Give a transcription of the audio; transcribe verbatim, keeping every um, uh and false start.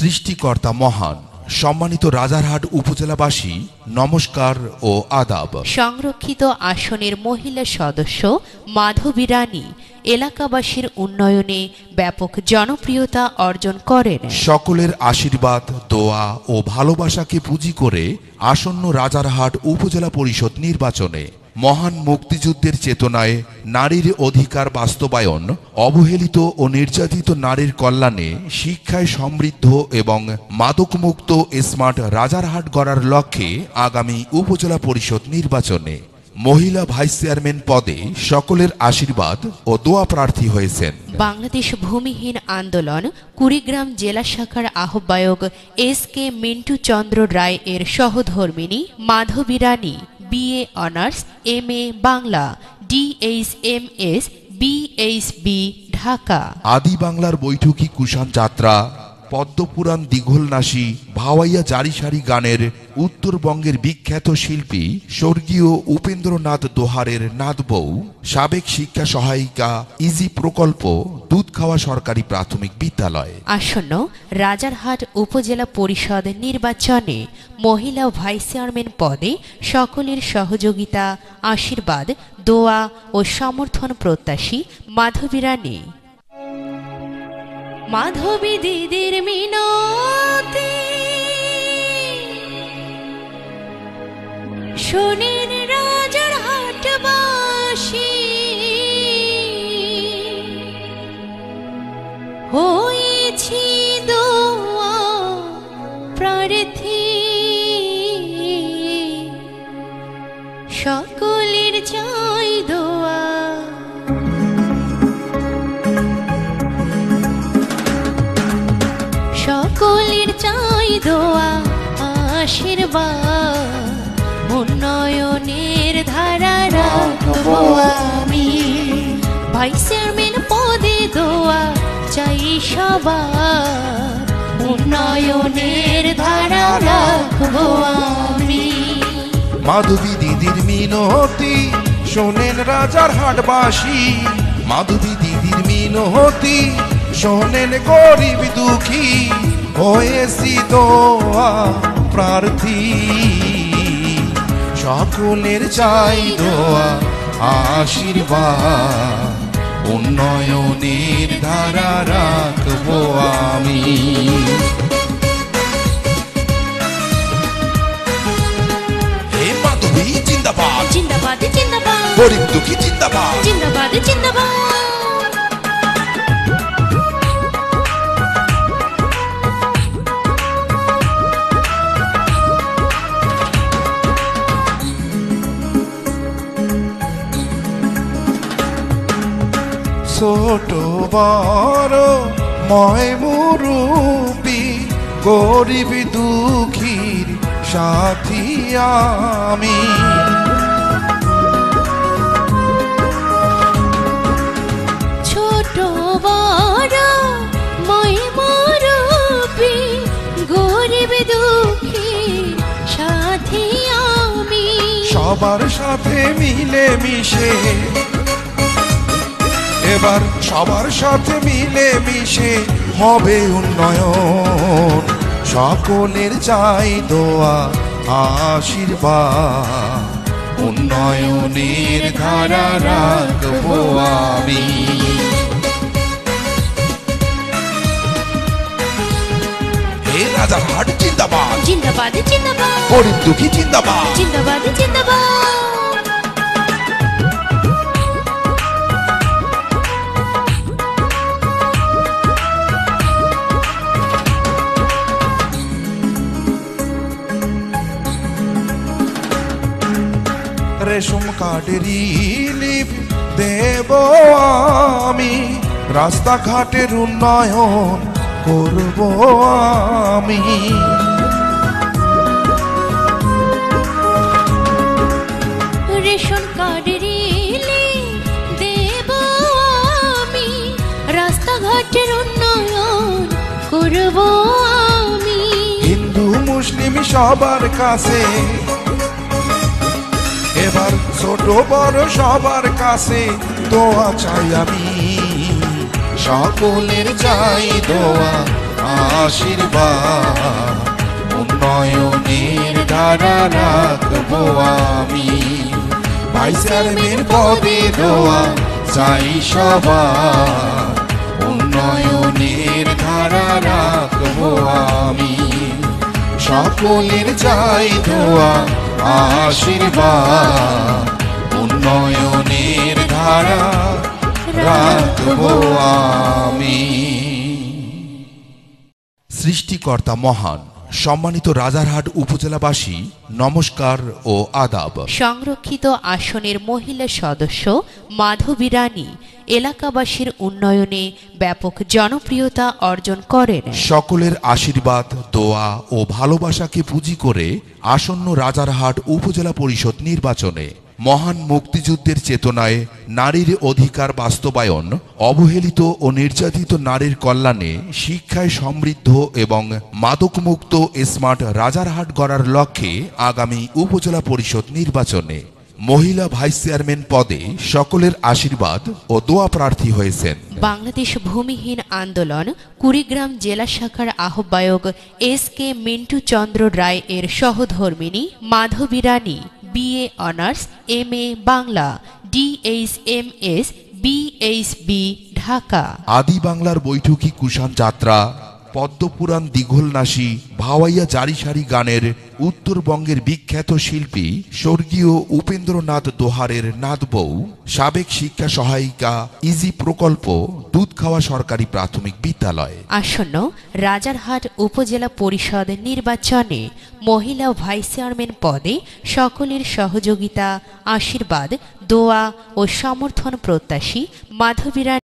সৃষ্টিকর্তা মহান। সম্মানিত রাজারহাট উপজেলাবাসী নমস্কার ও আদাব। সংরক্ষিত আসনের মহিলা সদস্য মাধবী রানী এলাকাবাসীর উন্নয়নে ব্যাপক জনপ্রিয়তা অর্জন করেন। সকলের আশীর্বাদ, দোয়া ও ভালোবাসাকে পুঁজি করে আসন্ন রাজারহাট উপজেলা পরিষদ নির্বাচনে মহান মুক্তিযুদ্ধের চেতনায় নারীর অধিকার বাস্তবায়ন, অবহেলিত ও নির্যাতিত নারীর কল্যাণে, শিক্ষায় সমৃদ্ধ এবং মাদকমুক্ত স্মার্ট রাজারহাট গড়ার লক্ষ্যে আগামী উপজেলা পরিষদ নির্বাচনে মহিলা ভাইস চেয়ারম্যান পদে সকলের আশীর্বাদ ও দোয়া প্রার্থী হয়েছেন বাংলাদেশ ভূমিহীন আন্দোলন কুড়িগ্রাম জেলা শাখার আহ্বায়ক এস কে মিন্টু চন্দ্র রায় এর সহধর্মিণী Madhabi Rani, BA honours, M A Bangla, DH M S, BHB, Dhaka. আদি বাংলার বৈঠকি কুষাণ যাত্রা, পদ্মপুরাণ দীঘলনাসী, ভাওয়াইয়া জারিসারি গানের উত্তরবঙ্গের বিখ্যাত শিল্পী স্বর্গীয় উপেন্দ্রনাথ দোহারের নাতবউ, সাবেক শিক্ষা সহায়িকা, ইজি প্রকল্প, দুধখাওয়া সরকারি প্রাথমিক বিদ্যালয়। আসন্ন রাজারহাট উপজেলা পরিষদ নির্বাচনে মহিলা ভাইস চেয়ারম্যান পদে সকলের সহযোগিতা, আশীর্বাদ, দোয়া ও সমর্থন প্রত্যাশী মাধবী রানী। মাধবী দিদির মিনতি শোনেন রাজারহাটবাসী, হয়েছি দোয়া প্রার্থী, সকলের চাই দোয়া। সকলের চাই দোয়া, আশীর্বাদ, উন্নয়নের ধারা রাখবো আমি। ভাইস চেয়ারম্যান পদে দোয়া চাই সবার, উন্নয়নের ধারা রাখবো আমি। মাধবী দিদির মিনতি শোনেন রাজারহাটবাসী, মাধবী দিদির মিনতি শোনেন গরিব দুঃখী, হয়েছি দোয়া প্রার্থী, সকলের চাই দোয়া, আশীর্বাদ, উন্নয়নের ধারা রাখবো আমি। হে মাধবী জিন্দাবাদ, জিন্দাবাদ জিন্দাবাদ, গরিব দুঃখী জিন্দাবাদ, জিন্দাবাদ জিন্দাবাদ। ছোট বড় ময় মুরুবি, গরিব দুঃখীর সাথী আমি। ছোট বড় ময় মুরুবি, গরিব দুঃখীর সাথী আমি। সবার সাথে মিলে মিশে, এবার সবার সাথে মিলে মিশে হবে উন্নয়ন, সকলের চাই দোয়া, আশীর্বাদ, উন্নয়নের ধারা রাখবো আমি। হে রাজারহাট জিন্দাবাদ, জিন্দাবাদ জিন্দাবাদ, গরিব দুঃখী জিন্দাবাদ, জিন্দাবাদ জিন্দাবাদ। রেশম কার্ডের রিলিফ দেব আমি, রাস্তাঘাটের উন্নয়ন করব আমি। রেশন কার্ডের রিলিফ দেব আমি, রাস্তাঘাটের উন্নয়ন করব আমি। হিন্দু মুসলিম সবার কাছে, এবার ছোট বড় সবার কাছে দোয়া চাই আমি, সকলের চাই দোয়া, আশীর্বাদ, উন্নয়নের ধারা রাখবো আমি। ভাইস চেয়ারম্যান পদে দোয়া চাই সবার, উন্নয়নের ধারা রাখবো আমি। সকলের চাই দোয়া আশীর্বাদ, উন্নয়নের ধারা রাখবো আমি। সৃষ্টিকর্তা মহান। সম্মানিত রাজারহাট উপজেলাবাসী, নমস্কার ও আদাব। সংরক্ষিত আসনের মহিলা সদস্য মাধবী রানী এলাকাবাসীর উন্নয়নে ব্যাপক জনপ্রিয়তা অর্জন করেন। সকলের আশীর্বাদ, দোয়া ও ভালোবাসাকে পুঁজি করে আসন্ন রাজারহাট উপজেলা পরিষদ নির্বাচনে মহান মুক্তিযুদ্ধের চেতনায় নারীর অধিকার বাস্তবায়ন, অবহেলিত ও নির্যাতিত নারীর কল্যাণে, শিক্ষায় সমৃদ্ধ এবং মাদকমুক্ত স্মার্ট রাজারহাট গড়ার লক্ষ্যে আগামী উপজেলা পরিষদ নির্বাচনে মহিলা ভাইস চেয়ারম্যান পদে সকলের আশীর্বাদ ও দোয়া প্রার্থী হয়েছেন বাংলাদেশ ভূমিহীন আন্দোলন কুড়িগ্রাম জেলা শাখার আহ্বায়ক এস কে মিন্টু চন্দ্র রায় এর সহধর্মিণী Madhabi Rani, BA honours, M A Bangla, DHMS, BHB, Dhaka. আদি বাংলার বৈঠকি কুষাণ যাত্রা, পদ্মপুরাণ দীঘলনাসী, ভাওয়াইয়া জারিসারি গানের উত্তরবঙ্গের বিখ্যাত শিল্পী স্বর্গীয় উপেন্দ্রনাথ দোহারের নাতবউ, সাবেক শিক্ষা সহায়িকা, ইজি প্রকল্প, দুধখাওয়া সরকারি প্রাথমিক বিদ্যালয়। আসন্ন রাজারহাট উপজেলা পরিষদ নির্বাচনে মহিলা ভাইস চেয়ারম্যান পদে সকলের সহযোগিতা, আশীর্বাদ, দোয়া ও সমর্থন প্রত্যাশী মাধবী রানী